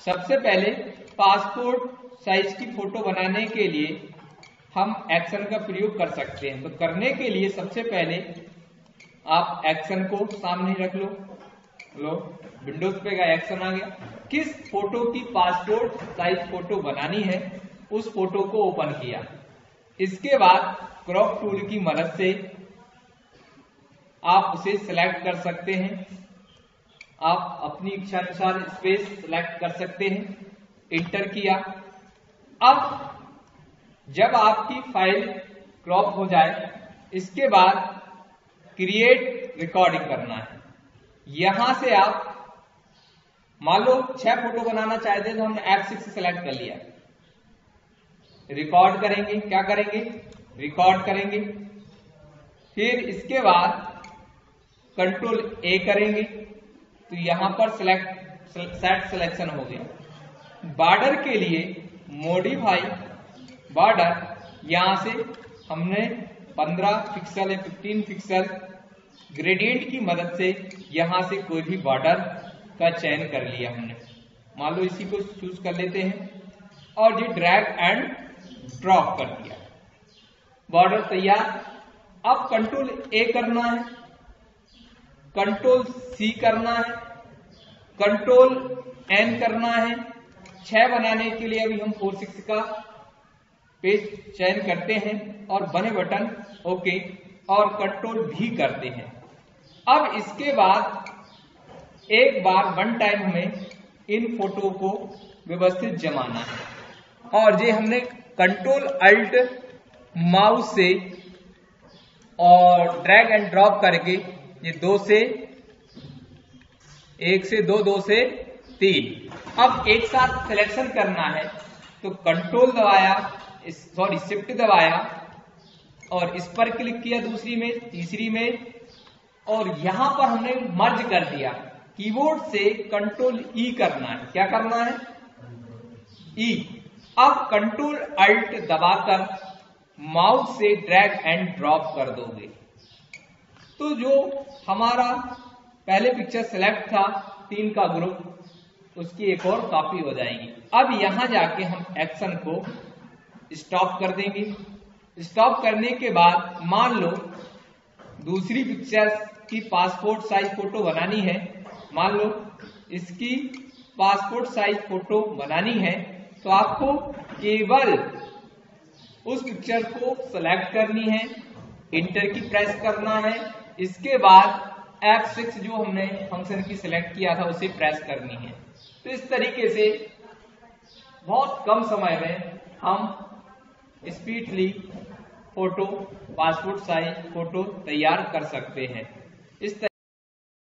सबसे पहले passport size की फोटो बनाने के लिए हम एक्शन का प्रयोग कर सकते हैं। तो करने के लिए सबसे पहले आप एक्शन को सामने रख लो। विंडोज पे का एक्शन आ गया। किस फोटो की पासपोर्ट साइज फोटो बनानी है उस फोटो को ओपन किया। इसके बाद क्रॉप टूल की मदद से आप उसे सिलेक्ट कर सकते हैं। आप अपनी इच्छा अनुसार स्पेस सिलेक्ट कर सकते हैं। इंटर किया। अब जब आपकी फाइल क्रॉप हो जाए इसके बाद क्रिएट रिकॉर्डिंग करना है। यहां से आप मान लो 6 फोटो बनाना चाहते हैं तो हमने F6 से सिलेक्ट कर लिया। रिकॉर्ड करेंगे। क्या करेंगे? रिकॉर्ड करेंगे। फिर इसके बाद कंट्रोल A करेंगे तो यहां पर सेट सिलेक्शन हो गया। बॉर्डर के लिए मॉडिफाई बॉर्डर, यहां से हमने 15 पिक्सल या 15 पिक्सल ग्रेडियंट की मदद से यहां से कोई भी बॉर्डर का चयन कर लिया हमने। मान लो इसी को चूज कर लेते हैं और ये ड्रैग एंड ड्रॉप कर दिया। बॉर्डर तैयार। अब कंट्रोल A करना है, कंट्रोल C करना है, कंट्रोल N करना है। 6 बनाने के लिए अभी हम 4/6 का पेज चयन करते हैं और बने बटन ओके और कंट्रोल V करते हैं। अब इसके बाद एक बार वन टाइम हमें इन फोटो को व्यवस्थित जमाना है और ये हमने कंट्रोल अल्ट माउस से और ड्रैग एंड ड्रॉप करके ये 2 से 1 से 2, 2 से 3 अब एक साथ सिलेक्शन करना है तो कंट्रोल दबाया, सॉरी शिफ्ट दबाया और इस पर क्लिक किया, दूसरी में, तीसरी में, और यहां पर हमने मर्ज कर दिया। कीबोर्ड से कंट्रोल E करना है। क्या करना है? E। अब कंट्रोल अल्ट दबाकर माउस से ड्रैग एंड ड्रॉप कर दोगे तो जो हमारा पहले पिक्चर सिलेक्ट था 3 का ग्रुप, उसकी एक और कॉपी हो जाएगी। अब यहां जाके हम एक्शन को स्टॉप कर देंगे। स्टॉप करने के बाद मान लो दूसरी पिक्चर की पासपोर्ट साइज फोटो बनानी है। मान लो इसकी पासपोर्ट साइज फोटो बनानी है तो आपको केवल उस पिक्चर को सिलेक्ट करनी है, इंटर की प्रेस करना है। इसके बाद F6 जो हमने फंक्शन की सिलेक्ट किया था उसे प्रेस करनी है। तो इस तरीके से बहुत कम समय में हम speedly photo, passport size photo तैयार कर सकते हैं। इस